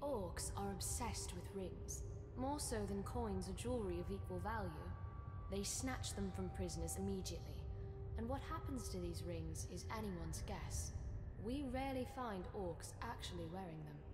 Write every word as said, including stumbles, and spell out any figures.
orcs are obsessed with rings, more so than coins or jewelry of equal value. They snatch them from prisoners immediately, and what happens to these rings is anyone's guess. We rarely find orcs actually wearing them.